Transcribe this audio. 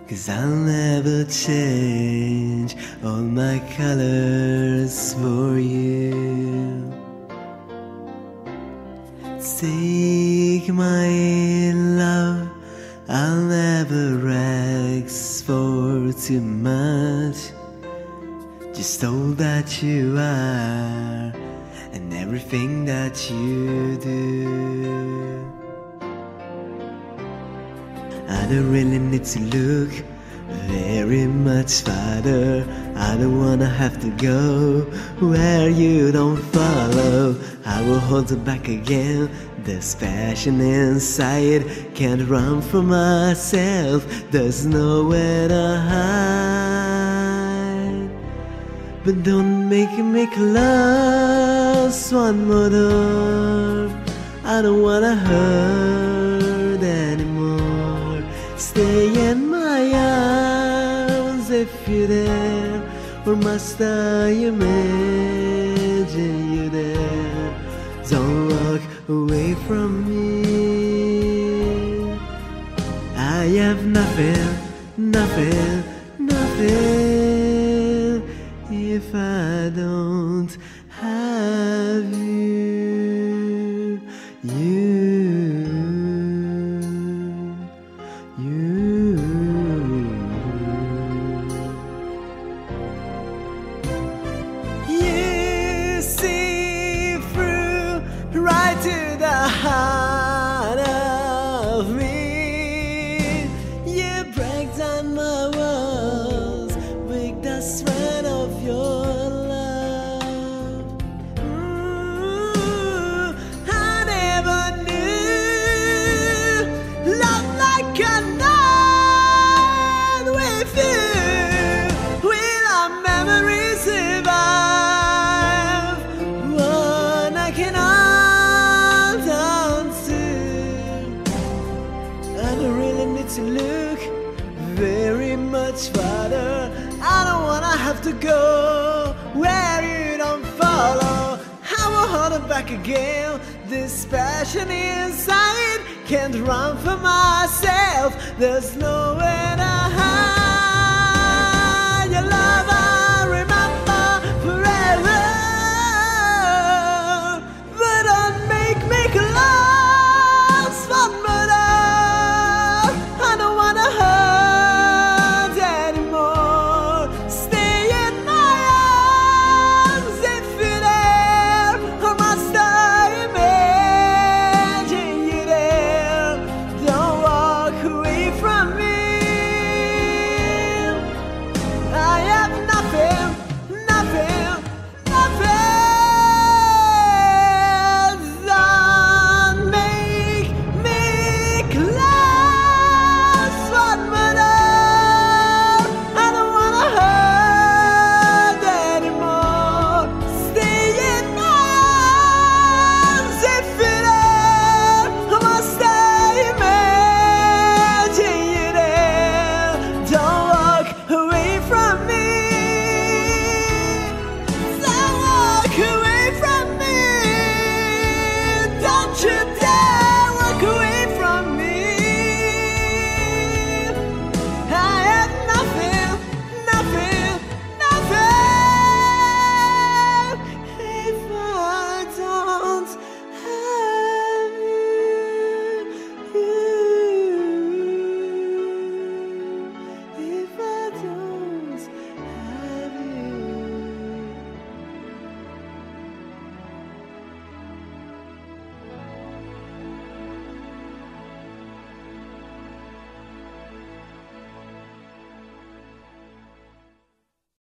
'cause I'll never change all my colors for you. Take my love, I'll never ask for too much. Just all that you are and everything that you do. I don't really need to look very much farther. I don't wanna have to go where you don't follow. I will hold it back again. There's passion inside, can't run from myself. There's nowhere to hide. But don't make me close one more door. I don't wanna hurt anymore. Stay in my arms if you're there, or must I imagine you there? Don't walk away from me. I have nothing, nothing, nothing if I don't have you, you. You see through right to the heart of me. You break down my walls with the strength of your love. I never knew love like a night with you. Will our memories survive? One I can hold on to. I don't really need to look very much farther. I don't wanna have to go where you don't follow. I will hold it back again. This passion inside can't run for myself. There's nowhere to